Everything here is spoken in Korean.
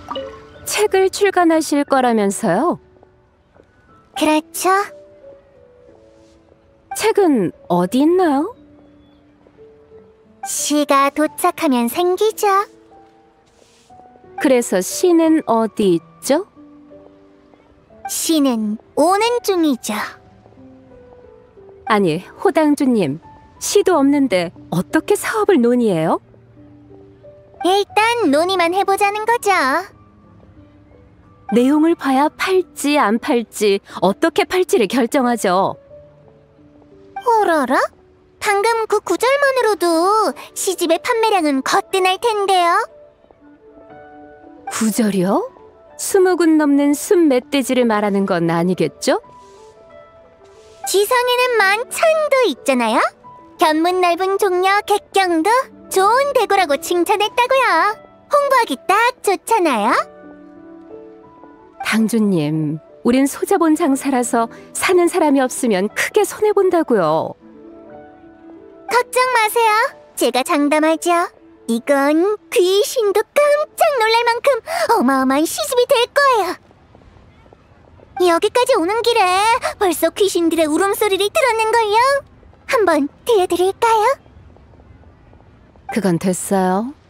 책을 출간하실 거라면서요? 그렇죠. 책은 어디 있나요? 시가 도착하면 생기죠. 그래서 시는 어디 있죠? 시는 오는 중이죠. 아니, 호당주님, 시도 없는데 어떻게 사업을 논의해요? 일단 논의만 해보자는 거죠. 내용을 봐야 팔지 안 팔지 어떻게 팔지를 결정하죠. 어라라? 방금 그 구절만으로도 시집의 판매량은 거뜬할 텐데요. 구절이요? 20군 넘는 순멧돼지를 말하는 건 아니겠죠? 지상에는 만천도 있잖아요. 견문 넓은 종려 객경도 좋은 대구라고 칭찬했다고요. 홍보하기 딱 좋잖아요. 당주님, 우린 소자본 장사라서 사는 사람이 없으면 크게 손해본다고요. 걱정 마세요. 제가 장담하죠. 이건 귀신도 깜짝 놀랄 만큼 어마어마한 시집이 될 거예요. 여기까지 오는 길에 벌써 귀신들의 울음소리를 들었는걸요. 한번 들려드릴까요? 그건 됐어요.